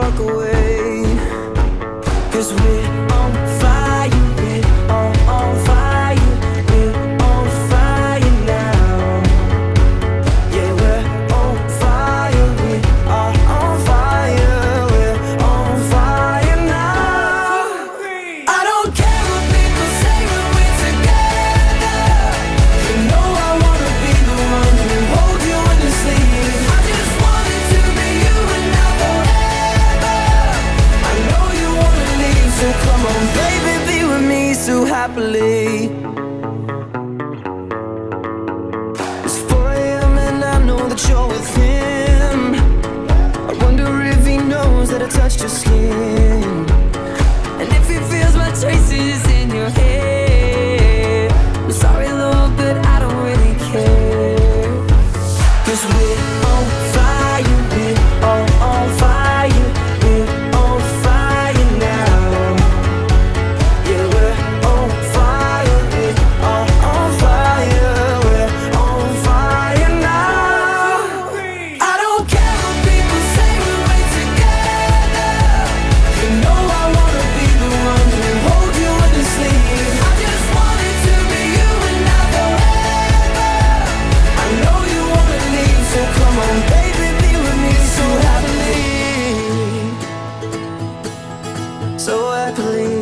walk away. 'Cause we're on fire, we're on fire, we're on fire now. Yeah, we're on fire, we are on fire, we're on fire now. I don't care what people say when we're together. You know I wanna be the one who hold you in your sleep. I just want it to be you and now forever. I know you wanna leave, so come on, baby, be with me so happily. It's 4 AM and I know that you're with him. I wonder if he knows that I touched your skin, and if he feels my traces in your hair. I'm sorry Lord, but I don't really care. 'Cause we're on fire, we're on fire, we're on fire now. Yeah, we're on fire, we're on fire, we're on fire now. I don't care what people say when we're together. You know I wanna be the one who hold you in your sleep. I just want it to be you and now forever. I know you wanna leave, so come on, baby, be with me so happily, so happily.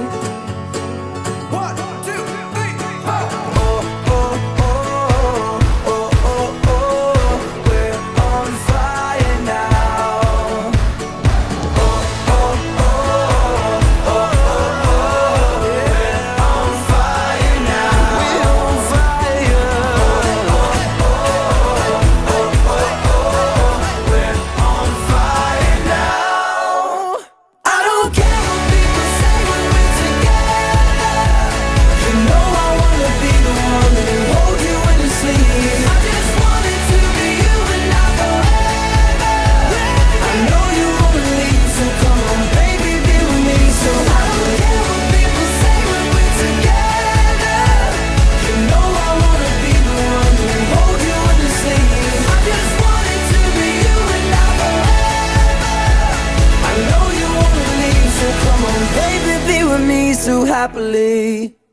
One, two, three, four. Oh, oh, oh, oh, oh, oh, we're on fire now. Oh, oh, oh, oh, oh, oh, we're on fire now. We're on fire. Oh, oh, oh, oh, oh, we're on fire now. I don't care what people say when we're together. You know I wanna be the one who hold you in your sleep. I just want it to be you and not forever. I know you wanna leave, so come on, baby, be with me. So I don't care what people say when we're together. You know I wanna be the one who hold you in your sleep. I just want it to be you and not forever. I know you wanna leave, so come on, baby, be with me so happily.